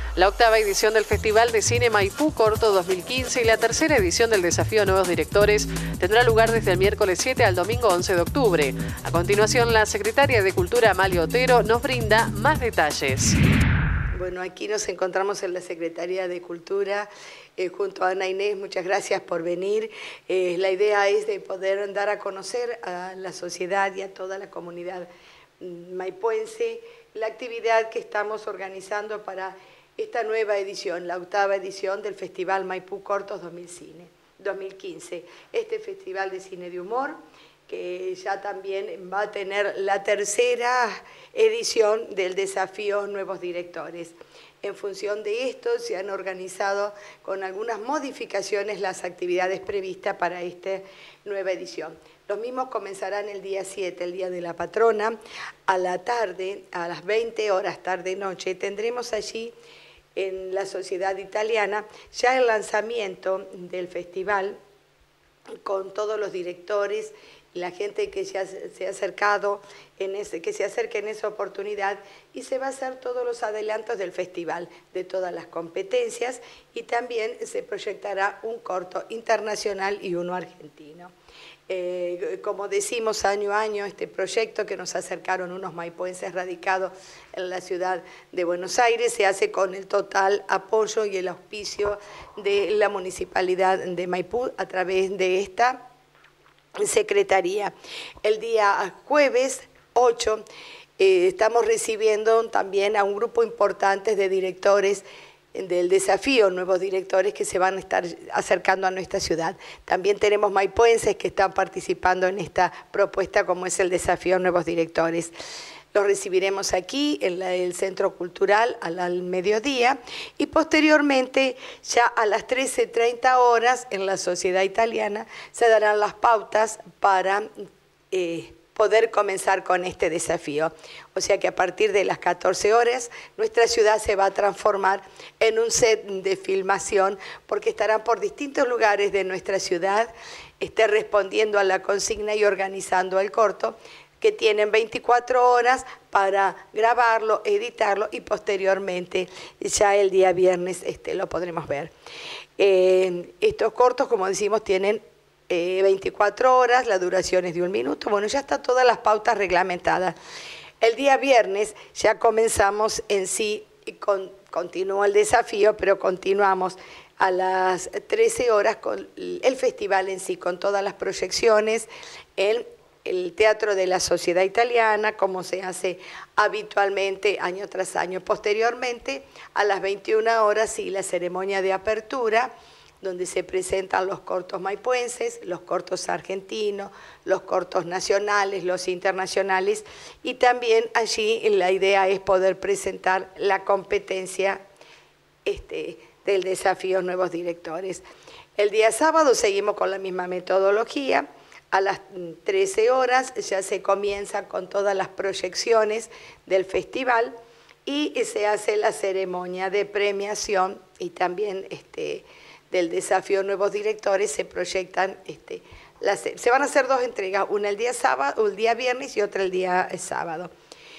La octava edición del Festival de Cine Maipú Corto 2015 y la tercera edición del Desafío Nuevos Directores tendrá lugar desde el miércoles 7 al domingo 11 de octubre. A continuación, la secretaria de Cultura, Amalia Otero, nos brinda más detalles. Bueno, aquí nos encontramos en la Secretaría de Cultura junto a Ana Inés. Muchas gracias por venir. La idea es de poder dar a conocer a la sociedad y a toda la comunidad maipuense la actividad que estamos organizando para esta nueva edición, la octava edición del Festival Maipú Cortos 2015. Este festival de cine de humor que ya también va a tener la tercera edición del Desafío Nuevos Directores. En función de esto se han organizado con algunas modificaciones las actividades previstas para esta nueva edición. Los mismos comenzarán el día 7, el Día de la Patrona, a la tarde, a las 20 horas tarde-noche. Tendremos allí en la Sociedad Italiana ya el lanzamiento del festival con todos los directores, la gente que ya se ha acercado, que se acerque en esa oportunidad, y se va a hacer todos los adelantos del festival, de todas las competencias, y también se proyectará un corto internacional y uno argentino. Como decimos año a año, este proyecto que nos acercaron unos maipuenses radicados en la ciudad de Buenos Aires se hace con el total apoyo y el auspicio de la Municipalidad de Maipú a través de esta Secretaría. El día jueves 8 estamos recibiendo también a un grupo importante de directores del Desafío Nuevos Directores que se van a estar acercando a nuestra ciudad. También tenemos maipuenses que están participando en esta propuesta como es el Desafío Nuevos Directores. Los recibiremos aquí en el Centro Cultural al mediodía y posteriormente ya a las 13:30 horas en la Sociedad Italiana se darán las pautas para poder comenzar con este desafío. O sea que a partir de las 14 horas nuestra ciudad se va a transformar en un set de filmación porque estarán por distintos lugares de nuestra ciudad respondiendo a la consigna y organizando el corto, que tienen 24 horas para grabarlo, editarlo y posteriormente ya el día viernes lo podremos ver. Estos cortos, como decimos, tienen 24 horas, la duración es de 1 minuto. Bueno, ya está todas las pautas reglamentadas. El día viernes ya comenzamos en sí, continúa el desafío, pero continuamos a las 13 horas con el festival en sí, con todas las proyecciones, el Teatro de la Sociedad Italiana, como se hace habitualmente año tras año. Posteriormente, a las 21 horas, sí, la ceremonia de apertura, donde se presentan los cortos maipuenses, los cortos argentinos, los cortos nacionales, los internacionales, y también allí la idea es poder presentar la competencia del Desafío Nuevos Directores. El día sábado seguimos con la misma metodología. A las 13 horas ya se comienza con todas las proyecciones del festival y se hace la ceremonia de premiación y también del Desafío Nuevos Directores se proyectan, se van a hacer 2 entregas, una el día sábado, el día viernes y otra el día sábado.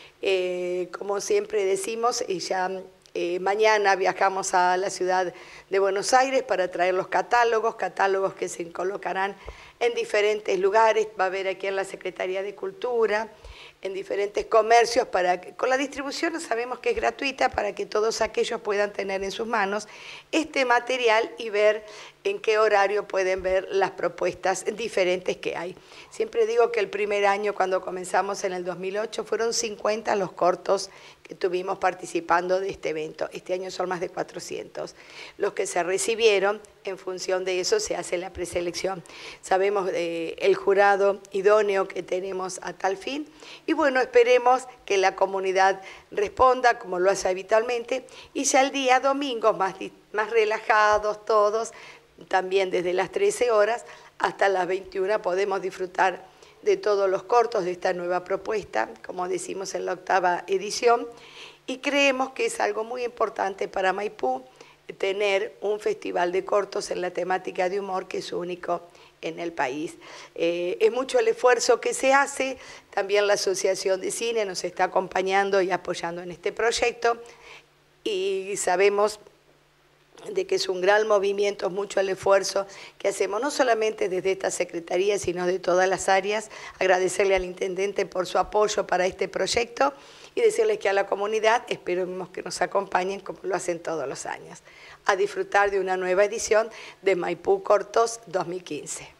Como siempre decimos, mañana viajamos a la ciudad de Buenos Aires para traer los catálogos que se colocarán en diferentes lugares. Va a haber aquí en la Secretaría de Cultura, en diferentes comercios, con la distribución sabemos que es gratuita para que todos aquellos puedan tener en sus manos este material y ver en qué horario pueden ver las propuestas diferentes que hay. Siempre digo que el primer año, cuando comenzamos en el 2008, fueron 50 los cortos que tuvimos participando de este evento. Este año son más de 400 los que se recibieron. En función de eso se hace la preselección. Sabemos el jurado idóneo que tenemos a tal fin y bueno, esperemos que la comunidad responda como lo hace habitualmente y ya el día domingo más relajados todos, también desde las 13 horas hasta las 21 podemos disfrutar de todos los cortos de esta nueva propuesta, como decimos en la octava edición, y creemos que es algo muy importante para Maipú tener un festival de cortos en la temática de humor que es único en el país. Es mucho el esfuerzo que se hace, también la Asociación de Cine nos está acompañando y apoyando en este proyecto, y sabemos de que es un gran movimiento, mucho el esfuerzo que hacemos, no solamente desde esta Secretaría, sino de todas las áreas. Agradecerle al Intendente por su apoyo para este proyecto y decirles que a la comunidad esperemos que nos acompañen como lo hacen todos los años, a disfrutar de una nueva edición de Maipú Cortos 2015.